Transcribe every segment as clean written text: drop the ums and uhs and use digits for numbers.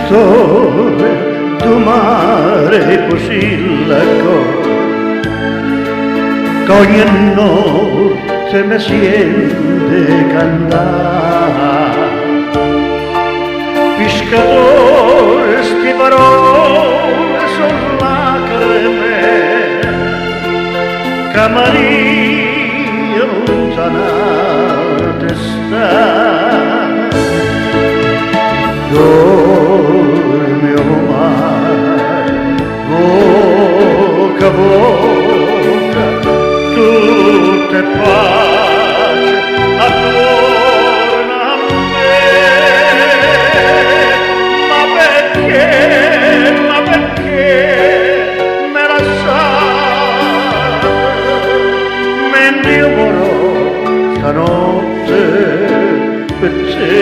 pescatore d'un mare così largo, ogni notte mi sente cantare. Pescatore, sti parole son lacrime, che Maria lontanate sta. Dormi, o mare, voca, voca, tutte pace attorno a me. Ma perché me la lasciate? Mentre io morrò stanotte per te.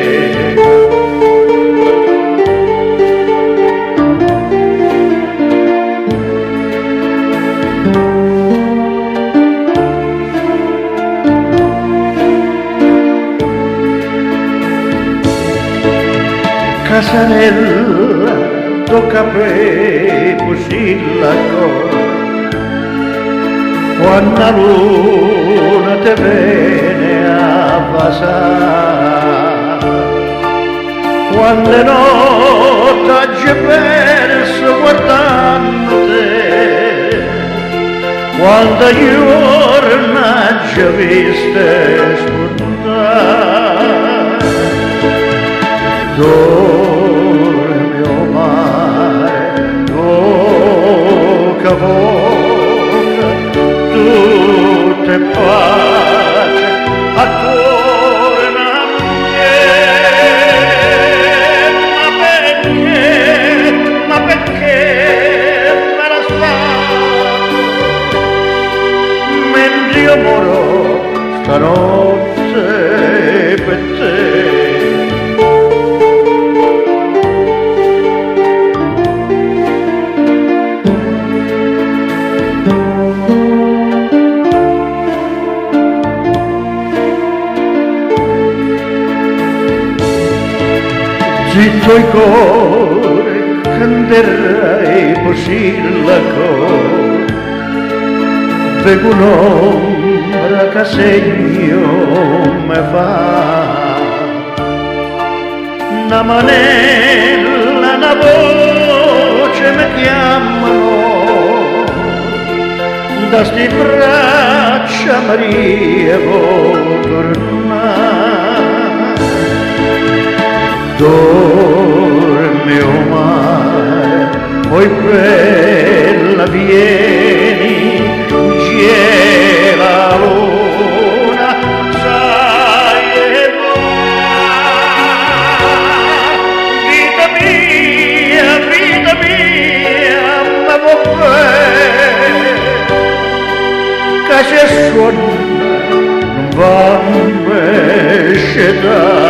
Casarella, tocca per così la cosa, quando la luna te viene a basare, quando le notti hai perso guardando te, quando i giorni hai visto spuntare. Dormi, o mare, voca, voca, tutte pace attorno a me. Ma perché me la sfatto? Mentre io morrò stanotte per te. Zitto il cuore, canterai così la cor, vedo un'ombra che segno me fa, una manella, una voce mi chiamano, da sti braccia Maria vuoi tornare. Dormi, o mare, poi bella vieni, gela la luna, sai e vita mia, ma vuoi bene, che se suona non va a me